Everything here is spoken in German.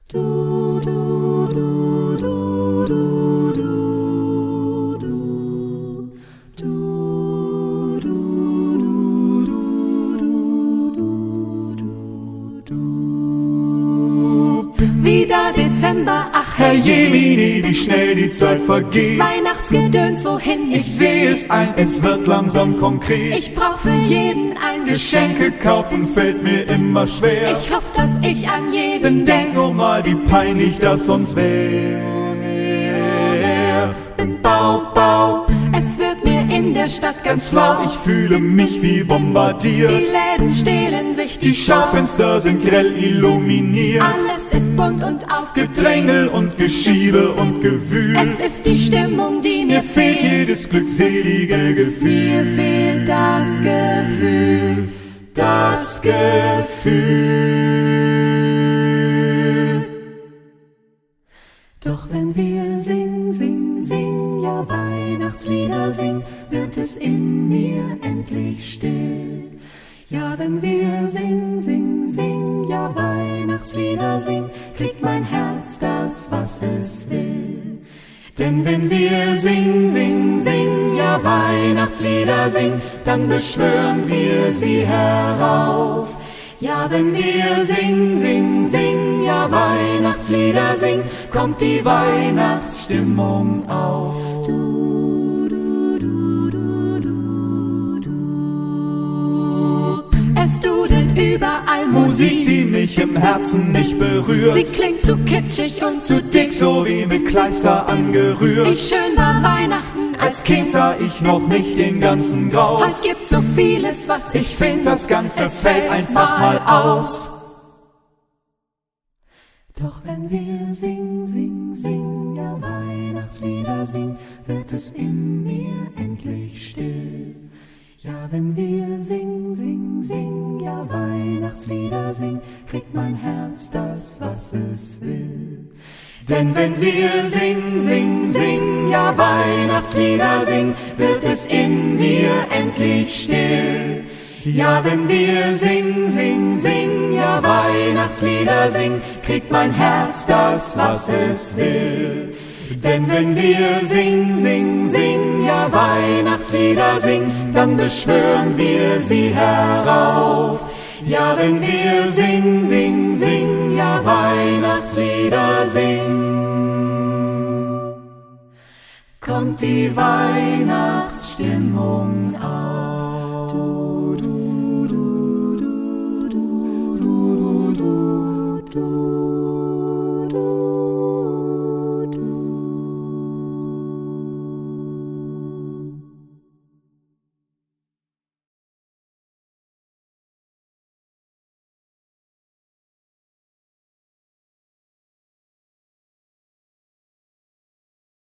Du, du, du, du, du, du, du, du, du, du, du. Wieder Dezember, ach Herr Jemini, wie schnell die Zeit vergeht. Weihnachtsgedöns, wohin Ich sehe es ein, es wird langsam konkret. Ich brauch für jeden ein Geschenke kaufen fällt mir immer schwer. Ich hoffe, dass ich an jeden Denk nur mal, wie peinlich das sonst wär. Bin Bau, Bau, es wird mir in der Stadt ganz flau. Ich fühle mich wie bombardiert. Die Läden stehlen sich Die Schaufenster sind grell illuminiert. Alles ist bunt und aufgedrängt. Gedrängel und Geschiebe und Gewühl. Es ist die Stimmung, die mir fehlt fehlt. jedes glückselige Gefühl. Mir fehlt das Gefühl, Das Gefühl. Doch wenn wir sing, sing, sing, ja Weihnachtslieder sing, wird es in mir endlich still. Ja, wenn wir sing, sing, sing, ja Weihnachtslieder sing, kriegt mein Herz das, was es will. Denn wenn wir sing, sing, sing, ja Weihnachtslieder sing, dann beschwören wir sie herauf. Ja, wenn wir sing, sing, sing, ja Weihnachtslieder sing, kommt die Weihnachtsstimmung auf. Du, du, du, du, du, du. Es dudelt überall Musik, die mich im Herzen nicht berührt. Sie klingt zu kitschig und zu dick, So wie mit Kleister angerührt. Wie schön war Weihnachten Als Kind sah ich noch nicht den ganzen Graus. Heute gibt so vieles, was Ich find, das Ganze fällt einfach mal aus. Doch wenn wir sing, sing, sing, ja Weihnachtslieder sing, wird es in mir endlich still. Ja, wenn wir sing, sing, sing, ja Weihnachtslieder sing, kriegt mein Herz das, was es will. Denn wenn wir sing, sing, sing, ja Weihnachtslieder sing, wird es in mir endlich still. Ja, wenn wir sing, sing, sing, ja Weihnachtslieder sing, kriegt mein Herz das, was es will. Denn wenn wir sing, sing, sing, ja Weihnachtslieder sing, dann beschwören wir sie herauf. Ja, wenn wir sing, sing, sing, ja Weihnachtslieder sing, kommt die Weihnachtsstimmung auf.